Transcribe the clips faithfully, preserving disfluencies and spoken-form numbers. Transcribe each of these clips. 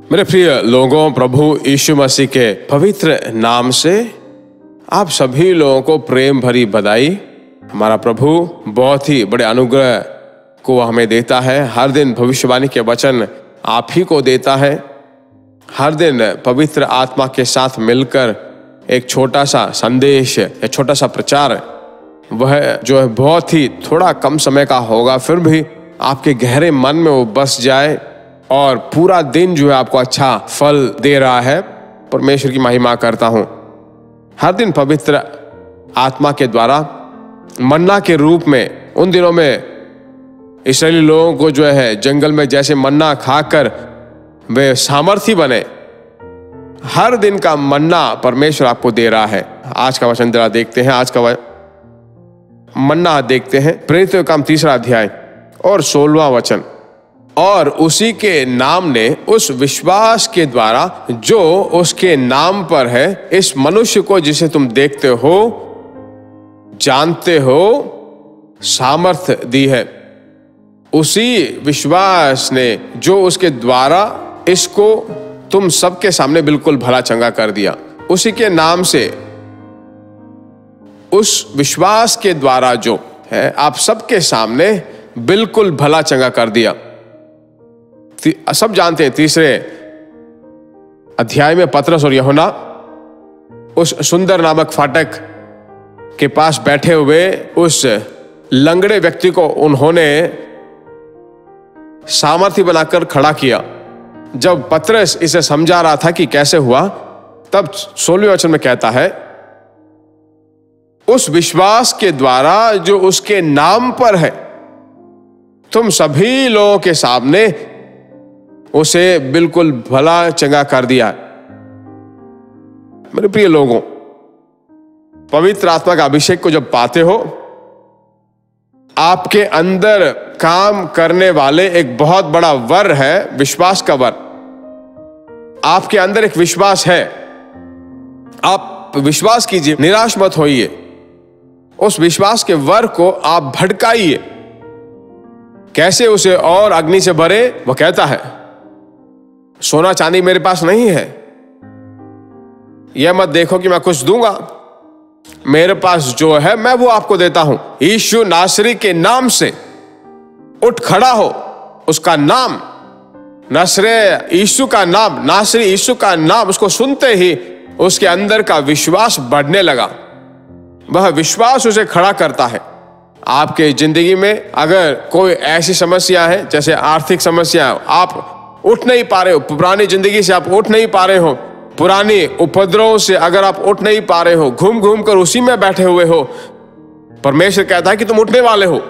मेरे प्रिय लोगों, प्रभु यीशु मसीह के पवित्र नाम से आप सभी लोगों को प्रेम भरी बधाई। हमारा प्रभु बहुत ही बड़े अनुग्रह को हमें देता है। हर दिन भविष्यवाणी के वचन आप ही को देता है। हर दिन पवित्र आत्मा के साथ मिलकर एक छोटा सा संदेश या छोटा सा प्रचार, वह जो है बहुत ही थोड़ा कम समय का होगा, फिर भी आपके गहरे मन में वो बस जाए और पूरा दिन जो है आपको अच्छा फल दे रहा है। परमेश्वर की महिमा करता हूँ। हर दिन पवित्र आत्मा के द्वारा मन्ना के रूप में, उन दिनों में इस्राएली लोगों को जो है जंगल में जैसे मन्ना खाकर वे सामर्थी बने, हर दिन का मन्ना परमेश्वर आपको दे रहा है। आज का वचन जरा देखते हैं। आज का मन्ना देखते हैं, प्रेरितों का काम तीसरा अध्याय और सोलहवां वचन। और उसी के नाम ने उस विश्वास के द्वारा जो उसके नाम पर है, इस मनुष्य को जिसे तुम देखते हो, जानते हो, सामर्थ दी है। उसी विश्वास ने जो उसके द्वारा इसको तुम सबके सामने बिल्कुल भला चंगा कर दिया। उसी के नाम से, उस विश्वास के द्वारा जो है आप सबके सामने बिल्कुल भला चंगा कर दिया। सब जानते हैं तीसरे अध्याय में पतरस और यूहन्ना उस सुंदर नामक फाटक के पास बैठे हुए उस लंगड़े व्यक्ति को उन्होंने सामर्थी बनाकर खड़ा किया। जब पतरस इसे समझा रहा था कि कैसे हुआ, तब सोलहवें वचन में कहता है, उस विश्वास के द्वारा जो उसके नाम पर है, तुम सभी लोगों के सामने उसे बिल्कुल भला चंगा कर दिया। मेरे प्रिय लोगों, पवित्र आत्मा का अभिषेक को जब पाते हो, आपके अंदर काम करने वाले एक बहुत बड़ा वर है, विश्वास का वर। आपके अंदर एक विश्वास है, आप विश्वास कीजिए, निराश मत होइए। उस विश्वास के वर को आप भड़काइए। कैसे उसे और अग्नि से भरे? वह कहता है, सोना चांदी मेरे पास नहीं है, यह मत देखो कि मैं कुछ दूंगा, मेरे पास जो है मैं वो आपको देता हूं। यीशु नासरी के नाम से उठ खड़ा हो। उसका नाम, नासरे यीशु का नाम, नासरी यीशु का नाम, उसको सुनते ही उसके अंदर का विश्वास बढ़ने लगा। वह विश्वास उसे खड़ा करता है। आपके जिंदगी में अगर कोई ऐसी समस्या है, जैसे आर्थिक समस्या, आप उठ नहीं पा रहे हो, पुरानी जिंदगी से आप उठ नहीं पा रहे हो, पुरानी उपद्रव से अगर आप उठ नहीं पा रहे हो, घूम घूम कर उसी में बैठे हुए हो, परमेश्वर कहता है कि तुम उठने वाले हो।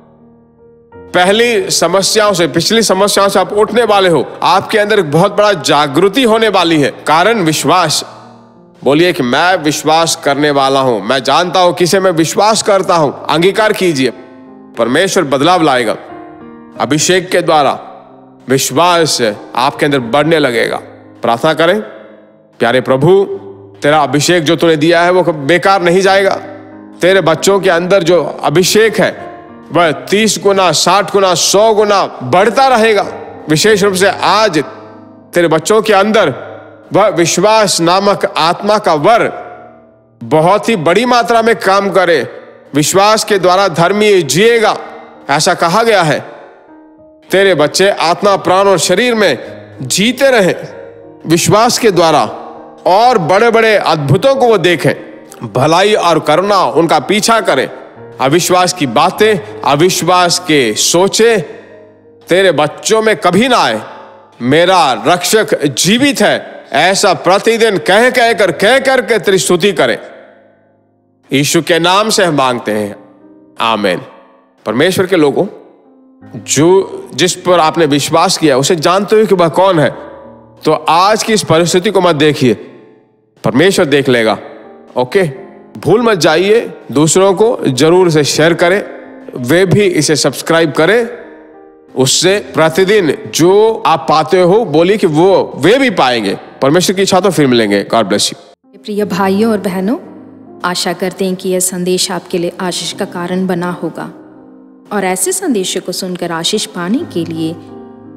पहली समस्याओं से, पिछली समस्याओं से आप उठने वाले हो। आपके अंदर एक बहुत बड़ा जागृति होने वाली है, कारण विश्वास। बोलिए कि मैं विश्वास करने वाला हूं, मैं जानता हूं किसे मैं विश्वास करता हूं। अंगीकार कीजिए, परमेश्वर बदलाव लाएगा। अभिषेक के द्वारा विश्वास आपके अंदर बढ़ने लगेगा। प्रार्थना करें। प्यारे प्रभु, तेरा अभिषेक जो तूने दिया है वो बेकार नहीं जाएगा। तेरे बच्चों के अंदर जो अभिषेक है वह तीस गुना, साठ गुना, सौ गुना बढ़ता रहेगा। विशेष रूप से आज तेरे बच्चों के अंदर वह विश्वास नामक आत्मा का वर बहुत ही बड़ी मात्रा में काम करे। विश्वास के द्वारा धर्मी जिएगा, ऐसा कहा गया है। तेरे बच्चे आत्मा, प्राण और शरीर में जीते रहे विश्वास के द्वारा, और बड़े बड़े अद्भुतों को वो देखें, भलाई और करुणा उनका पीछा करें। अविश्वास की बातें, अविश्वास के सोचे तेरे बच्चों में कभी ना आए। मेरा रक्षक जीवित है, ऐसा प्रतिदिन कह कह कर कह कर के तेरी स्तुति करें। यीशु के नाम से हम मांगते हैं, आमीन। परमेश्वर के लोगों, जो जिस पर आपने विश्वास किया उसे जानते हो कि वह कौन है, तो आज की इस परिस्थिति को मत देखिए, परमेश्वर देख लेगा। ओके, भूल मत जाइए, दूसरों को जरूर से शेयर करें, वे भी इसे सब्सक्राइब करें। उससे प्रतिदिन जो आप पाते हो, बोलिए कि वो वे भी पाएंगे। परमेश्वर की इच्छा तो फिर मिलेंगे। God bless you. प्रिय भाइयों और बहनों, आशा करते हैं कि यह संदेश आपके लिए आशीष का कारण बना होगा, और ऐसे संदेशों को सुनकर आशीष पाने के लिए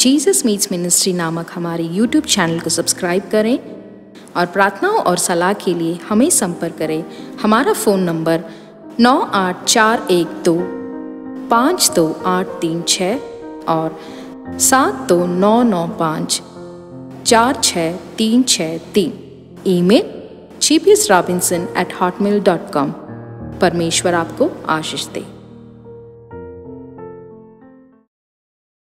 जीसस मीट्स मिनिस्ट्री नामक हमारे यूट्यूब चैनल को सब्सक्राइब करें और प्रार्थनाओं और सलाह के लिए हमें संपर्क करें। हमारा फ़ोन नंबर नौ आठ चार एक दो पाँच दो आठ तीन छः और सात दो नौ नौ पाँच चार छः तीन छः तीन। Email G P S Robinson at Hotmail dot com. परमेश्वर आपको आशीष दे।